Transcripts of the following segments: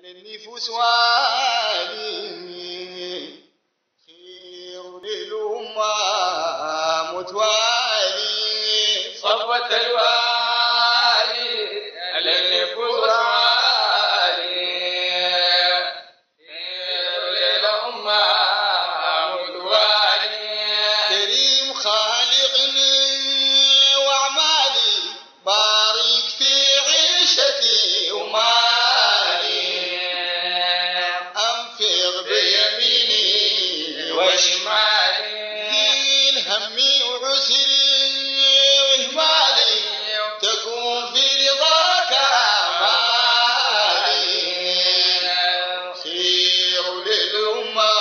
للنفوس والي خير للأمة متوالي صفوة الوالي للنفوس والي خير للأمة متوالي كريم خالقني وأعمالي بارك في عيشتي ومالي أنفق بيميني وشمالي ذيل همي وعسري وإهمالي تكون في رضاك آمالي خير للأمة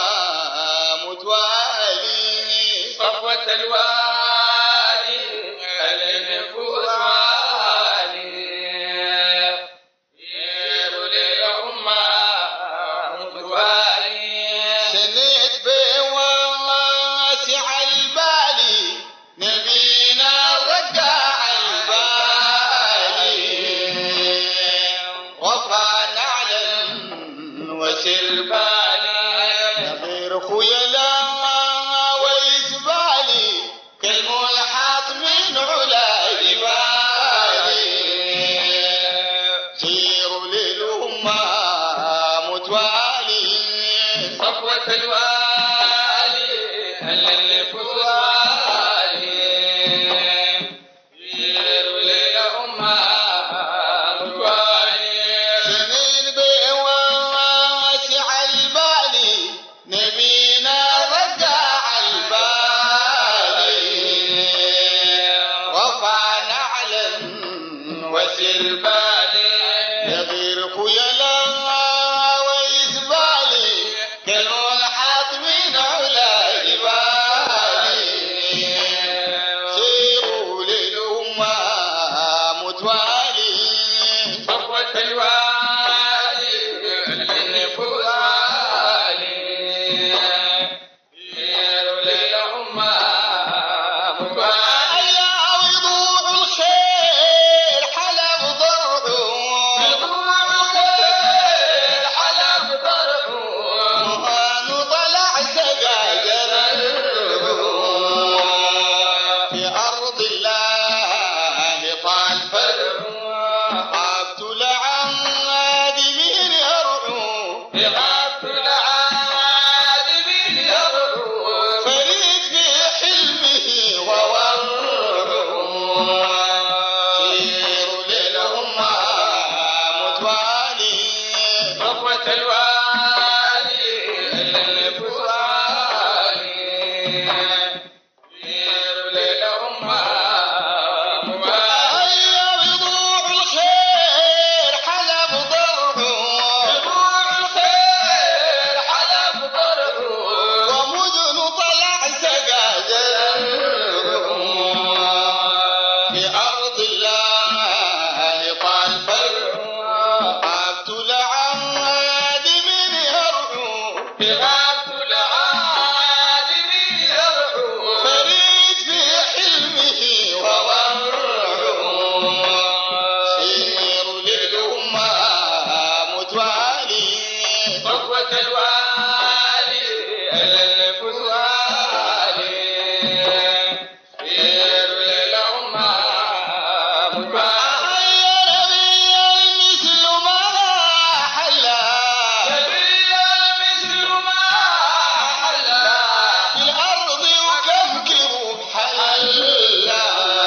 متوالي صفوة الوالي للنفوس والي خير للأمة متوالي سنيت بواسع البالي نبينا رقع البالي وفى نعلا وسربالي غير خيلا ويسبالي كالملحق من علا جبالي خير للأمة متوالي صفوة الوالي للنفوس والي خير للأمة متوالي سنين بواسع البالي نبينا رقع البالي رفع نعلا وسربالي يغير خيلا ويسبالي كالملحق من علا جبالي خير للأمة متوالي صفوة الوالي للنفوس والي خير للأمة متوالي يا وضوع الخير حلب ضرعه يضوع الخير حلب ضرعه وهان طلع سقاجر في أرض الله طال فرعه عبت لعادمين يرعو يغاب العالمين يرعو فريد في حلمه وورعه خير للأمة متوالي صفوة الوالي للنفوس والي خير للأمة متوالي يا وضوع الخير حلب ضرعه يضوع الخير حلب ضرعه ومدن طلع سقاجر في أرض الله طال فرعه عبت لعادمين يرعو يغاب العالمين يرعو فريد في حلمه وورعه خير للأمة متوالي صفوة الوالي للنفوس والي خير للأمة متوالي يا نبي المثل ما حلا نبي مثل ما حلا في الأرض وكفكر بحلا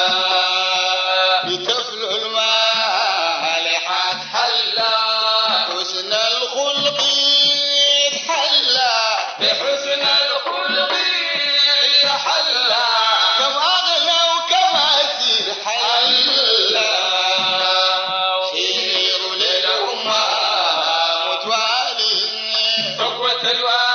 بكفل المالحات حلا حسن الخلق يتحلى بحسن الخلق يتحلى كم أغنى وكم أسير حلا خير للأمة متوالي صفوة الوالي